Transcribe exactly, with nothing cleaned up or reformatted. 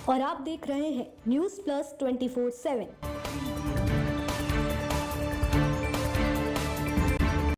और आप देख रहे हैं news plus twenty four seven.